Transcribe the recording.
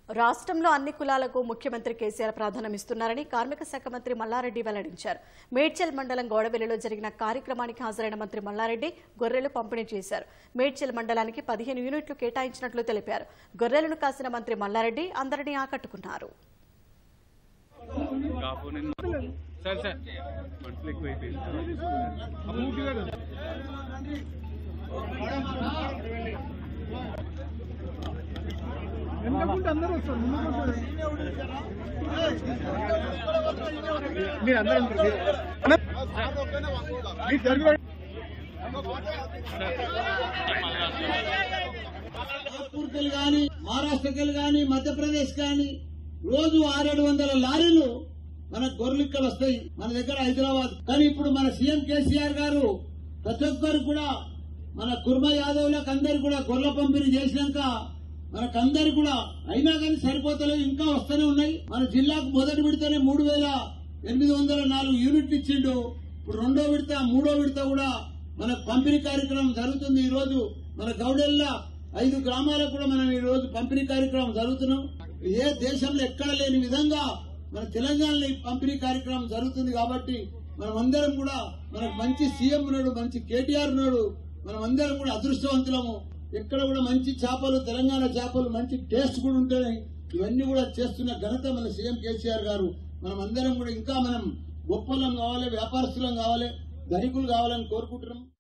రాష్ట్రంలో అన్ని కులాలకు ముఖ్యమంత్రి కేసీఆర్ ప్రాధాన్యమిస్తున్నారని కార్మిక శాఖ మంత్రి మల్లారెడ్డి వెల్లడించారు. మేడ్చల్ మండలం గోడవెల్లిలో జరిగిన కార్యక్రమానికి హాజరైన మంత్రి మల్లారెడ్డి గొర్రెలు పంపిణీ చేశారు. మేడ్చల్ మండలానికి 15 యూనిట్లు కేటాయించినట్లు తెలిపారు. గొర్రెలను కాసిన మంత్రి మల్లారెడ్డి అందరినీ ఆకట్టుకున్నారు. మహారాష్ట్రకి గాని మధ్యప్రదేశ్ గాని రోజు 600-700 లారీలు మన గొర్రెలు ఇక్కడ వస్తాయి మన దగ్గర హైదరాబాద్. కానీ ఇప్పుడు మన సీఎం కేసీఆర్ గారు ప్రతి ఒక్కరు కూడా మన కుర్మ యాదవ్లకు అందరు కూడా గొర్రెల పంపిణీ చేసినాక మనకందరు కూడా అయినా కానీ సరిపోతలేవు, ఇంకా వస్తూనే ఉన్నాయి. మన జిల్లాకు మొదటి విడతనే 3804 యూనిట్లు ఇచ్చిండు. ఇప్పుడు రెండో విడత మూడో విడత కూడా మన పంపిణీ కార్యక్రమం జరుగుతుంది. ఈ రోజు మన గౌడెల్ల 5 గ్రామాలకు కూడా మనం ఈ రోజు పంపిణీ కార్యక్రమం జరుగుతున్నాం. ఏ దేశంలో ఎక్కడ లేని విధంగా మన తెలంగాణలో ఈ పంపిణీ కార్యక్రమం జరుగుతుంది. కాబట్టి మనమందరం కూడా మనకు మంచి సీఎం ఉన్నాడు, మంచి కేటీఆర్ ఉన్నాడు, మనమందరం కూడా అదృష్టవంతులము. ఎక్కడ కూడా మంచి చేపలు, తెలంగాణ చేపలు మంచి టేస్ట్ కూడా ఉంటాయి. ఇవన్నీ కూడా చేస్తున్న ఘనత మన సీఎం కేసీఆర్ గారు. మనమందరం కూడా ఇంకా మనం గొప్పలం కావాలి, వ్యాపారస్తులం కావాలి, ధనికులు కావాలని కోరుకుంటున్నాం.